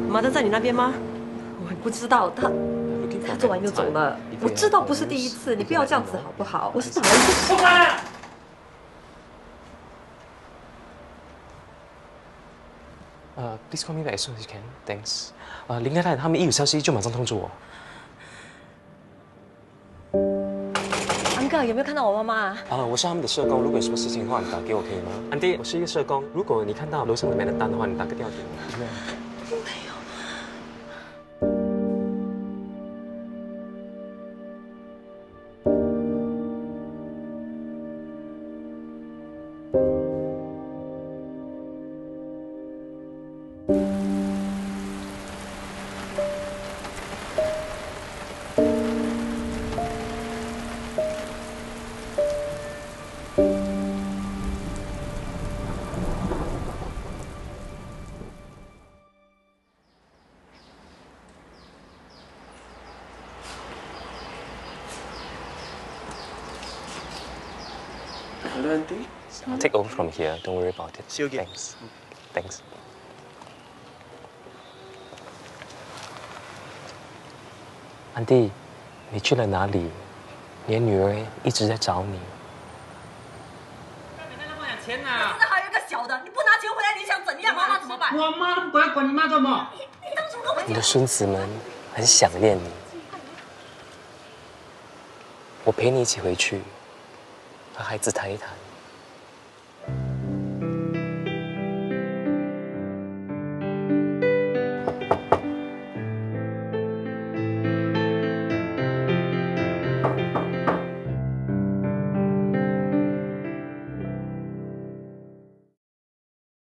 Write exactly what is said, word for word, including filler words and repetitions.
妈的在你那边吗？我不知道，他他做完就走了。我知道不是第一次，你不要这样子好不好？我是打了一个。不管。 呃 ，please call me back as soon as you can. Thanks. 呃，林太太，他们一有消息就马上通知我。 安哥，有没有看到我妈妈啊？ 呃，我是他们的社工，如果有什么事情的话，你打给我可以吗？安迪，我是一个社工，如果你看到楼上的没人单的话，你打个电话给我。没有。 Hello, Auntie. I'll take over from here. Don't worry about it. See you again. Thanks. Thanks. 安迪，你去了哪里？你的女儿一直在找你。 每天都放点钱呐！ 现在还有一个小的，你不拿钱回来，你想怎样？妈妈怎么办？ 我妈都不管，管你妈做什么？ 你当初跟我你的孙子们很想念你，我陪你一起回去，和孩子谈一谈。